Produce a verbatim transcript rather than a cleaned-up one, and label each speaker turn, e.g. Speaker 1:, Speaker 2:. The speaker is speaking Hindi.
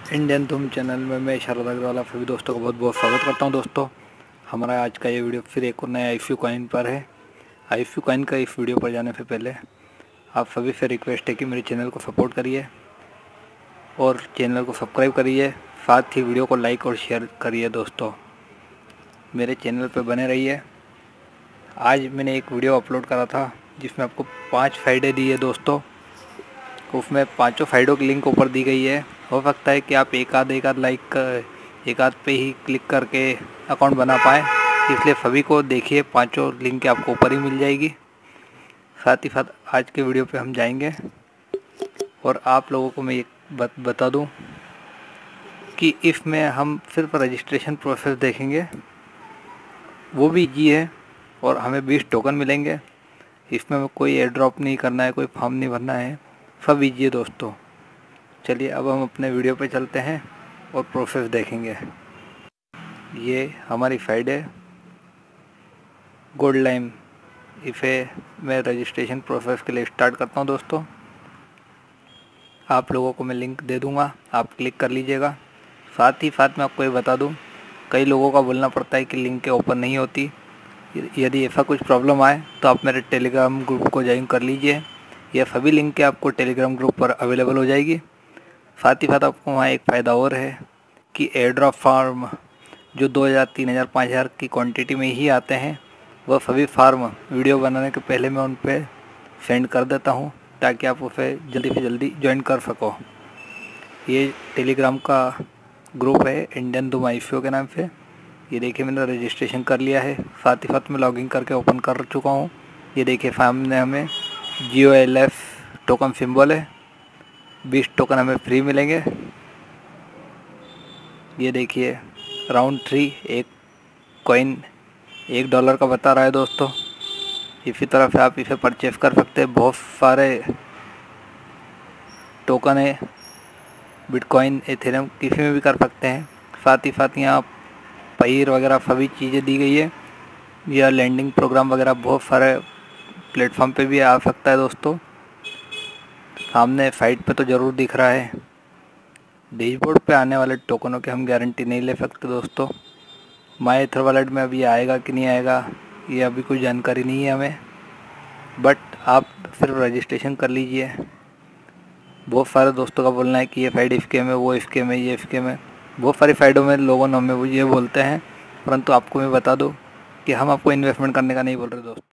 Speaker 1: इंडियन धूम चैनल में मैं शारदा अग्रवाल आप सभी दोस्तों को बहुत बहुत स्वागत करता हूं। दोस्तों, हमारा आज का ये वीडियो फिर एक और नया आईफ्यू कॉइन पर है। आईफ्यू कॉइन का इस वीडियो पर जाने से पहले आप सभी से रिक्वेस्ट है कि मेरे चैनल को सपोर्ट करिए और चैनल को सब्सक्राइब करिए, साथ ही वीडियो को लाइक और शेयर करिए। दोस्तों, मेरे चैनल पर बने रहिए। आज मैंने एक वीडियो अपलोड करा था जिसमें आपको पाँच फ़ायदे दिए दोस्तों। उसमें पांचों फाइडों की लिंक ऊपर दी गई है। हो सकता है कि आप एक आध एक आध लाइक एक आध पे ही क्लिक करके अकाउंट बना पाए, इसलिए सभी को देखिए, पांचों लिंक आपको ऊपर ही मिल जाएगी। साथ ही साथ आज के वीडियो पे हम जाएंगे और आप लोगों को मैं एक बात बता दूं कि इसमें हम सिर्फ रजिस्ट्रेशन प्रोसेस देखेंगे, वो भी ईजी है और हमें बीस टोकन मिलेंगे। इसमें हमें कोई एयर ड्रॉप नहीं करना है, कोई फॉर्म नहीं भरना है, सब ईजी है दोस्तों। चलिए अब हम अपने वीडियो पे चलते हैं और प्रोसेस देखेंगे। ये हमारी फाइल है गोल्ड लाइन। इसे मैं रजिस्ट्रेशन प्रोसेस के लिए स्टार्ट करता हूँ दोस्तों। आप लोगों को मैं लिंक दे दूँगा, आप क्लिक कर लीजिएगा। साथ ही साथ मैं आपको ये बता दूँ, कई लोगों का बोलना पड़ता है कि लिंक ओपन नहीं होती। यदि ऐसा कुछ प्रॉब्लम आए तो आप मेरे टेलीग्राम ग्रुप को ज्वाइन कर लीजिए। यह सभी लिंक आपको टेलीग्राम ग्रुप पर अवेलेबल हो जाएगी। साथ ही साथ आपको वहाँ एक फ़ायदा और है कि एयर ड्रॉप फार्म जो दो हज़ार तीन हज़ार पाँच हज़ार की क्वांटिटी में ही आते हैं, वह सभी फार्म वीडियो बनाने के पहले मैं उन पर सेंड कर देता हूँ ताकि आप उसे जल्दी से जल्दी ज्वाइन कर सको। ये टेलीग्राम का ग्रुप है इंडियन धूम आईफ्यू के नाम से। ये देखिए मैंने रजिस्ट्रेशन कर लिया है, साथ ही साथ मैं लॉगिन करके ओपन कर चुका हूँ। ये देखिए सामने हमें Jio L F token symbol है, बीस टोकन हमें फ्री मिलेंगे। ये देखिए राउंड थ्री एक कॉइन एक डॉलर का बता रहा है दोस्तों। इसी तरह से आप इसे परचेस कर सकते हैं। बहुत सारे टोकन है, बिटकॉइन एथेरियम किसी में भी कर सकते हैं। साथ ही साथ यहाँ पैर वगैरह सभी चीज़ें दी गई है। यह लैंडिंग प्रोग्राम वगैरह बहुत सारे प्लेटफॉर्म पे भी आ सकता है दोस्तों। सामने साइट पे तो ज़रूर दिख रहा है। डैशबोर्ड पे आने वाले टोकनों की हम गारंटी नहीं ले सकते दोस्तों। माई एथर वॉलेट में अभी आएगा कि नहीं आएगा ये अभी कोई जानकारी नहीं है हमें, बट आप सिर्फ रजिस्ट्रेशन कर लीजिए। बहुत सारे दोस्तों का बोलना है कि ये फाइड स्कीम है, वो स्कीम है, ये स्कीम है। बहुत सारी फाइडों में लोगों ने हमें ये बोलते हैं, परंतु आपको मैं बता दूँ कि हम आपको इन्वेस्टमेंट करने का नहीं बोल रहे दोस्तों।